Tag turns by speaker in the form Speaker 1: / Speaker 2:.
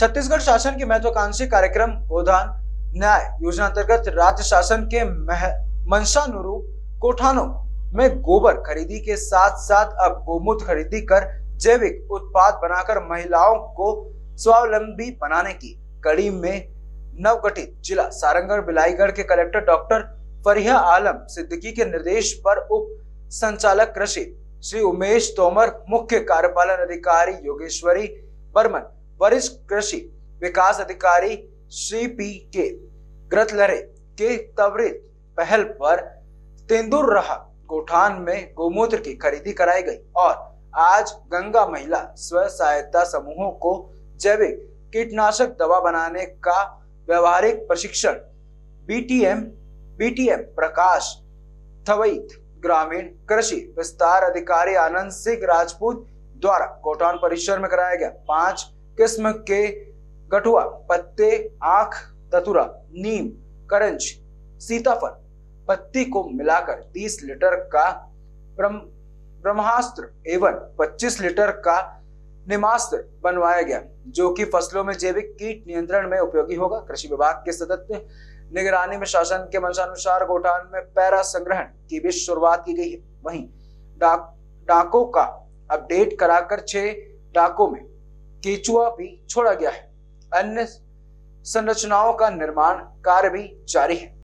Speaker 1: छत्तीसगढ़ शासन की महत्वाकांक्षी कार्यक्रम गोदान न्याय योजना अंतर्गत राज्य शासन के मंशानुरूप कोठानों में गोबर खरीदी के साथ साथ अब गोमूत्र खरीदी कर जैविक उत्पाद बनाकर महिलाओं को स्वावलंबी बनाने की कड़ी में नवगठित जिला सारंगढ़ बिलाईगढ़ के कलेक्टर डॉक्टर फरिया आलम सिद्दीकी के निर्देश पर उप संचालक कृषि श्री उमेश तोमर, मुख्य कार्यपालन अधिकारी योगेश्वरी बर्मन, वरिष्ठ कृषि विकास अधिकारी श्री पी के ग्रतलरे के त्वरित पहल पर तेंदुरहा गोठान में गोमूत्र की खरीदी कराई गई और आज गंगा महिला स्व सहायता समूहों को जैविक कीटनाशक दवा बनाने का व्यवहारिक प्रशिक्षण बीटीएम प्रकाश थवईत ग्रामीण कृषि विस्तार अधिकारी आनंद सिंह राजपूत द्वारा गोठान परिसर में कराया गया। 5 किस्म के गठुआ पत्ते, आंख, धतूरा, नीम, करंज, सीताफल पत्ती को मिलाकर 30 लीटर का ब्रह्मास्त्र एवं 25 लीटर का निमास्त्र बनवाया गया, जो कि फसलों में जैविक कीट नियंत्रण में उपयोगी होगा। कृषि विभाग के सतत निगरानी में शासन के मंशानुसार गोठान में पैरा संग्रहण की भी शुरुआत की गई है। वहीं डाकों का अपडेट कराकर 6 डाकों में केचुआ भी छोड़ा गया है। अन्य संरचनाओं का निर्माण कार्य भी जारी है।